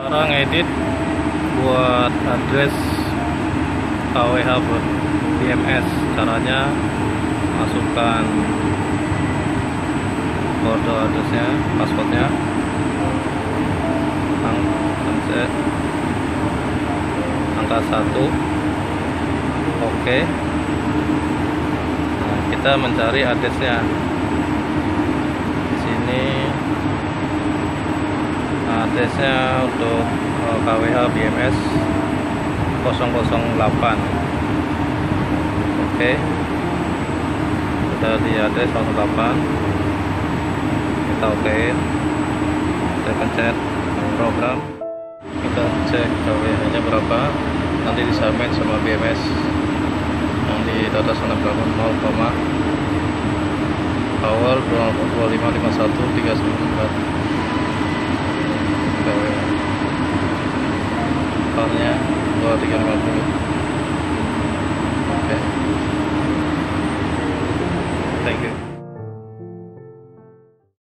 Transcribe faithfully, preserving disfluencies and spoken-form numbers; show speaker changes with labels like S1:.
S1: Sekarang edit buat address K W H B M S. Caranya masukkan kode addressnya, passwordnya, angka, angka satu, oke. Nah, kita mencari addressnya di sini. Addressnya untuk K W H B M S nol nol delapan. Oke, sudah di address nol nol delapan, kita oke, kita pencet program, kita cek K W H nya berapa, nanti disubmit sama B M S yang di data sana berapa, nol, power dua lima lima satu tiga sembilan empat. K W H powernya dua tiga lima nol. Oke, thank you.